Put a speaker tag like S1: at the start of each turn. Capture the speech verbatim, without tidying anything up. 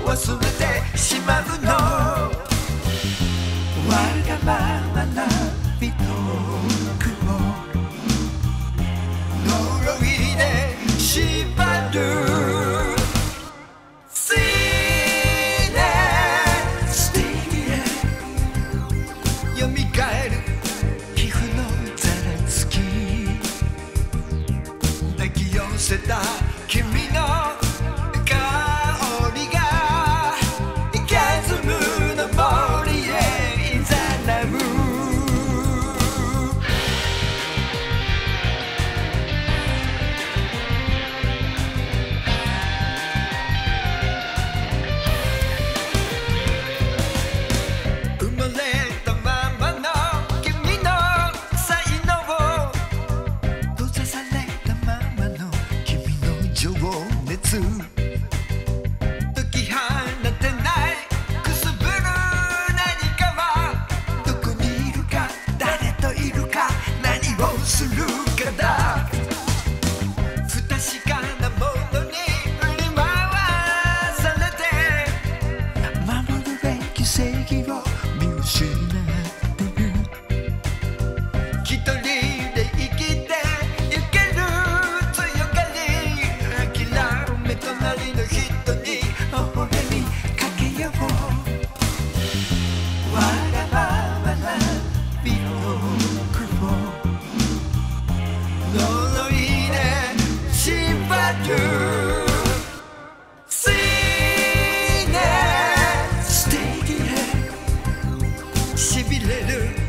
S1: 忘れてしまうの。わがままな人を呪いで縛る。蘇る皮膚のざらつき、抱き寄せた君の香りが霞むの森へいざなう。生まれたままの君の才能を閉ざされたままの君の情熱、解き放てないくすぶる何かはどこにいるか誰といるか何をするかだ。不確かなものに振り回されて守るべき正義を見失ってる。一人で生きてゆける強がり、諦め隣の人に微笑みかけよう。わがままな美徳を呪いで縛る。水面ステージへしびれる